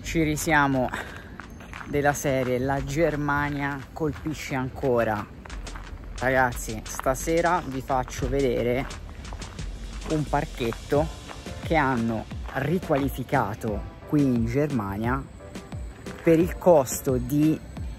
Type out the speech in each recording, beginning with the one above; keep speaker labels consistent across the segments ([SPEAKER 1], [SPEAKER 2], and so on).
[SPEAKER 1] Ci risiamo della serie La Germania colpisce ancora. Ragazzi, stasera vi faccio vedere un parchetto che hanno riqualificato qui in Germania per il costo di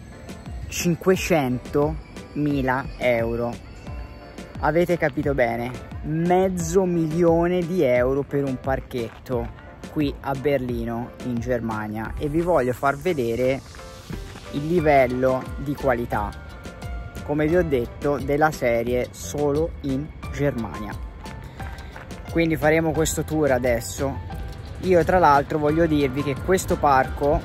[SPEAKER 1] 500.000 euro. Avete capito bene, $500.000 di euro per un parchetto qui a Berlino in Germania, e vi voglio far vedere il livello di qualità, come vi ho detto, della serie solo in Germania. Quindi faremo questo tour adesso. Io tra l'altro voglio dirvi che questo parco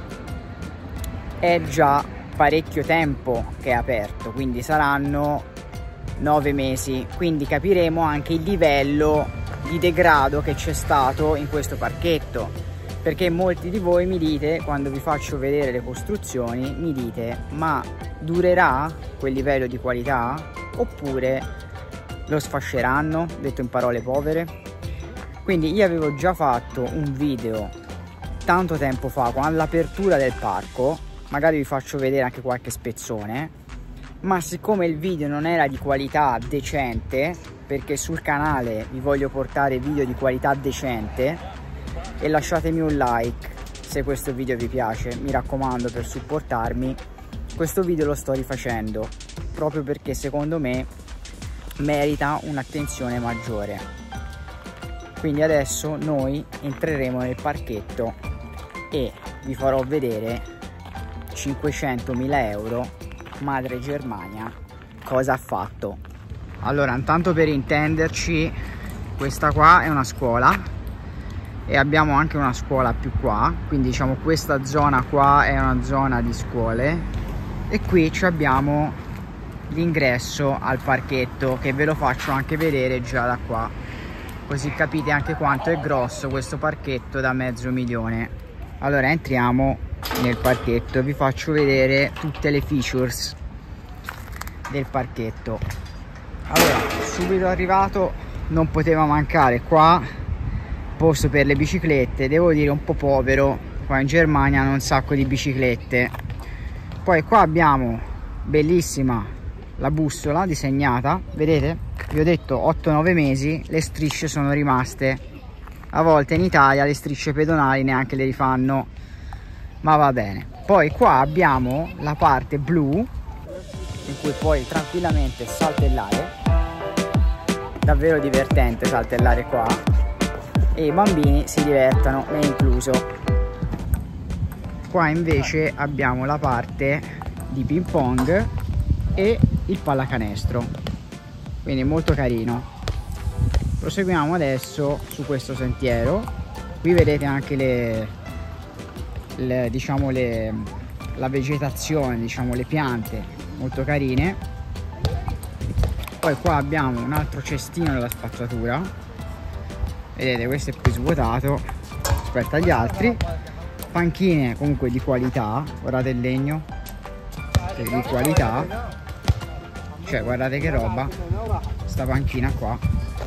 [SPEAKER 1] è già parecchio tempo che è aperto, quindi saranno 9 mesi, quindi capiremo anche il livello di degrado che c'è stato in questo parchetto, perché molti di voi mi dite, quando vi faccio vedere le costruzioni, mi dite: ma durerà quel livello di qualità oppure lo sfasceranno, detto in parole povere? Quindi io avevo già fatto un video tanto tempo fa, all'apertura del parco, magari vi faccio vedere anche qualche spezzone, ma siccome il video non era di qualità decente, perché sul canale vi voglio portare video di qualità decente, e lasciatemi un like se questo video vi piace, mi raccomando, per supportarmi, questo video lo sto rifacendo proprio perché secondo me merita un'attenzione maggiore. Quindi adesso noi entreremo nel parchetto e vi farò vedere 500.000 euro madre Germania cosa ha fatto. Allora, intanto, per intenderci, questa qua è una scuola e abbiamo anche una scuola più qua, quindi diciamo questa zona qua è una zona di scuole, e qui abbiamo l'ingresso al parchetto, che ve lo faccio anche vedere già da qua, così capite anche quanto è grosso questo parchetto da $500.000. Allora entriamo nel parchetto e vi faccio vedere tutte le features del parchetto. Allora, subito arrivato non poteva mancare qua posto per le biciclette, devo dire un po' povero, qua in Germania hanno un sacco di biciclette. Poi qua abbiamo, bellissima, la bussola disegnata, vedete? Vi ho detto 8-9 mesi, le strisce sono rimaste. A volte in Italia le strisce pedonali neanche le rifanno, ma va bene. Poi qua abbiamo la parte blu in cui puoi tranquillamente saltellare, davvero divertente saltellare qua, e i bambini si divertono, è incluso. Qua invece abbiamo la parte di ping pong e il pallacanestro, quindi molto carino. Proseguiamo adesso su questo sentiero. Qui vedete anche la vegetazione, diciamo le piante molto carine. Poi qua abbiamo un altro cestino della spazzatura, vedete, questo è più svuotato rispetto agli altri. Panchine comunque di qualità, guardate il legno, di qualità, cioè guardate che roba sta panchina qua,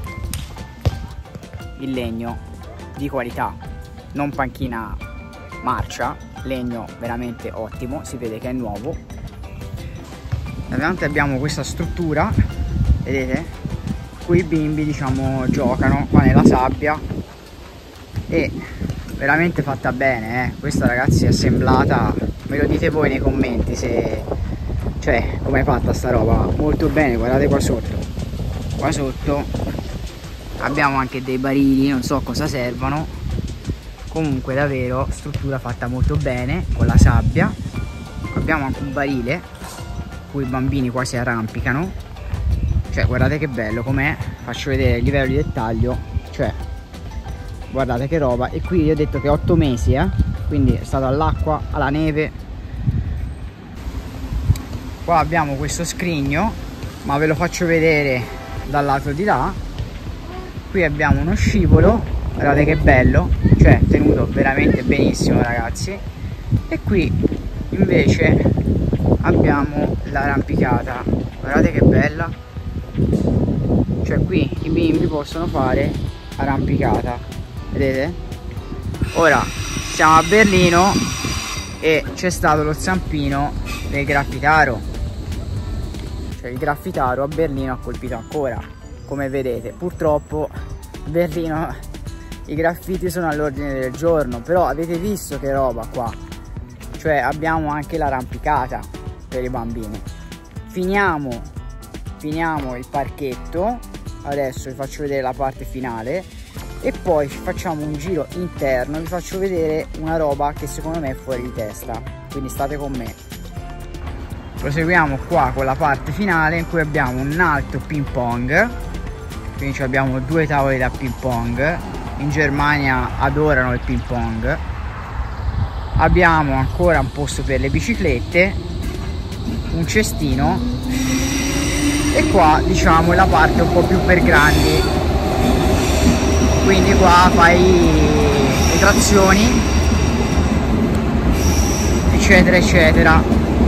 [SPEAKER 1] il legno di qualità, non panchina marcia, legno veramente ottimo, si vede che è nuovo. Davanti abbiamo questa struttura, vedete, qui i bimbi diciamo giocano qua nella sabbia, e veramente fatta bene, questa ragazzi è assemblata, me lo dite voi nei commenti se, cioè, come è fatta sta roba, molto bene. Guardate qua sotto abbiamo anche dei barili, non so cosa servono, comunque davvero struttura fatta molto bene con la sabbia. Abbiamo anche un barile cui i bambini quasi arrampicano, cioè guardate che bello com'è, faccio vedere il livello di dettaglio, cioè guardate che roba. E qui vi ho detto che 8 mesi, quindi è stato all'acqua, alla neve. Qua abbiamo questo scrigno, ma ve lo faccio vedere dal lato di là. Qui abbiamo uno scivolo, guardate che bello, cioè tenuto veramente benissimo ragazzi. E qui invece abbiamo l'arrampicata, guardate che bella, cioè qui i bimbi possono fare arrampicata, vedete? Ora siamo a Berlino e c'è stato lo zampino del graffitaro, cioè il graffitaro a Berlino ha colpito ancora, come vedete. Purtroppo a Berlino i graffiti sono all'ordine del giorno, però avete visto che roba qua, cioè abbiamo anche l'arrampicata per i bambini. Finiamo il parchetto, adesso vi faccio vedere la parte finale e poi facciamo un giro interno, vi faccio vedere una roba che secondo me è fuori di testa, quindi state con me. Proseguiamo qua con la parte finale in cui abbiamo un alto ping pong, quindi abbiamo 2 tavoli da ping pong. In Germania adorano il ping pong. Abbiamo ancora un posto per le biciclette, un cestino e qua diciamo è la parte un po' più per grandi, quindi qua fai le trazioni eccetera eccetera.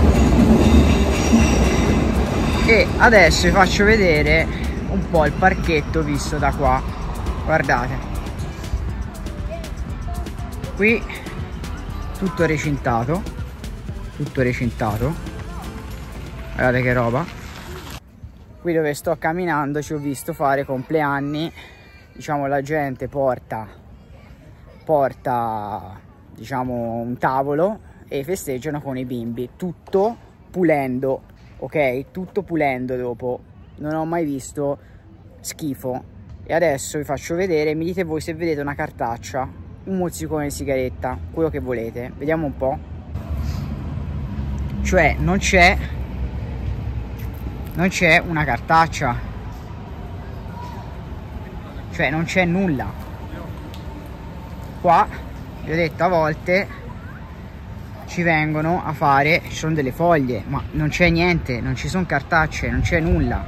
[SPEAKER 1] E adesso vi faccio vedere un po' il parchetto visto da qua. Guardate, qui tutto recintato, guardate che roba. Qui dove sto camminando ci ho visto fare compleanni, diciamo la gente porta diciamo un tavolo e festeggiano con i bimbi, tutto pulendo, ok? Tutto pulendo dopo, non ho mai visto schifo. E adesso vi faccio vedere, mi dite voi se vedete una cartaccia, un mozzicone di sigaretta, quello che volete, vediamo un po'. Cioè non c'è una cartaccia, cioè non c'è nulla qua. Vi ho detto, a volte ci vengono a fare, ci sono delle foglie, ma non c'è niente, non ci sono cartacce, non c'è nulla.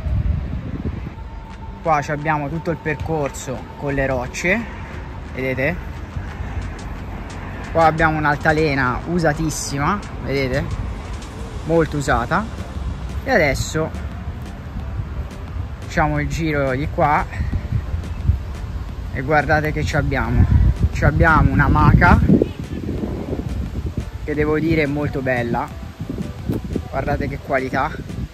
[SPEAKER 1] Qua abbiamo tutto il percorso con le rocce, vedete? Qua abbiamo un'altalena usatissima, vedete? Molto usata. E adesso facciamo il giro di qua e guardate che abbiamo una maca che devo dire è molto bella, guardate che qualità.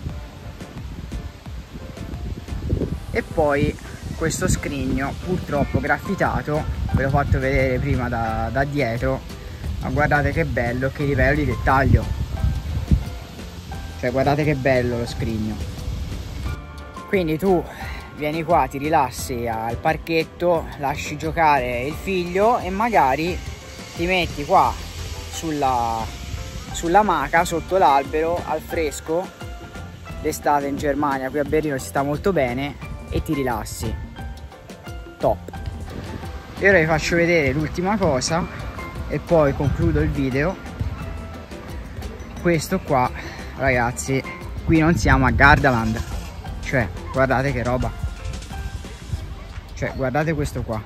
[SPEAKER 1] E poi questo scrigno purtroppo graffitato, ve l'ho fatto vedere prima da dietro, ma guardate che bello, che livello di dettaglio, cioè guardate che bello lo scrigno. Quindi tu vieni qua, ti rilassi al parchetto, lasci giocare il figlio e magari ti metti qua sulla maca sotto l'albero al fresco d'estate in Germania. Qui a Berlino si sta molto bene e ti rilassi, top. E ora vi faccio vedere l'ultima cosa e poi concludo il video. Questo qua ragazzi, qui non siamo a Gardaland, cioè guardate che roba, cioè guardate questo qua,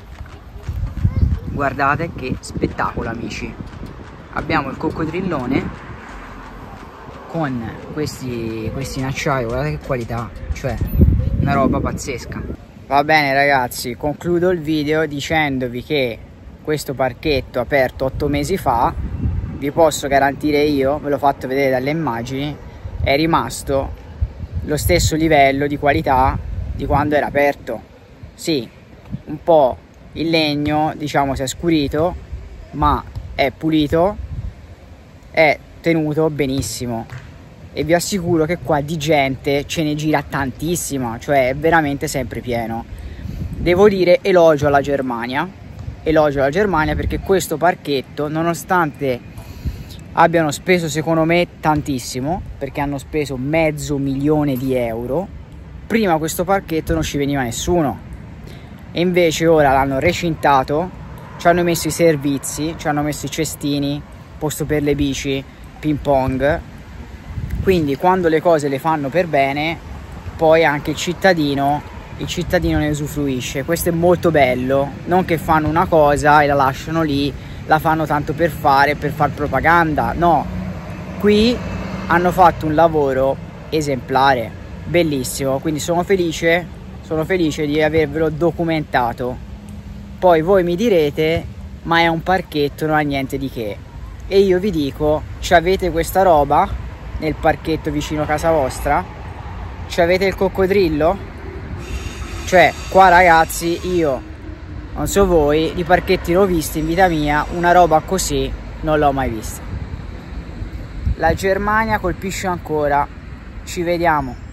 [SPEAKER 1] guardate che spettacolo amici. Abbiamo il coccodrillone con questi in acciaio, guardate che qualità, cioè una roba pazzesca. Va bene ragazzi, concludo il video dicendovi che questo parchetto aperto 8 mesi fa, vi posso garantire io, ve l'ho fatto vedere dalle immagini, è rimasto lo stesso livello di qualità di quando era aperto. Sì, un po' il legno diciamo si è scurito, ma è pulito, è tenuto benissimo e vi assicuro che qua di gente ce ne gira tantissima, cioè è veramente sempre pieno. Devo dire elogio alla Germania perché questo parchetto, nonostante abbiano speso secondo me tantissimo, perché hanno speso $500.000 di euro, prima questo parchetto non ci veniva nessuno e invece ora l'hanno recintato, ci hanno messo i servizi, ci hanno messo i cestini, posto per le bici, ping pong. Quindi quando le cose le fanno per bene, poi anche il cittadino ne usufruisce. Questo è molto bello, non che fanno una cosa e la lasciano lì, la fanno tanto per far propaganda, no, qui hanno fatto un lavoro esemplare, bellissimo, quindi sono felice di avervelo documentato. Poi voi mi direte, ma è un parchetto, non ha niente di che. e io vi dico, c'avete questa roba nel parchetto vicino a casa vostra? C'avete il coccodrillo? Cioè qua ragazzi, io non so voi, di parchetti l'ho visti in vita mia, una roba così non l'ho mai vista. La Germania colpisce ancora, ci vediamo.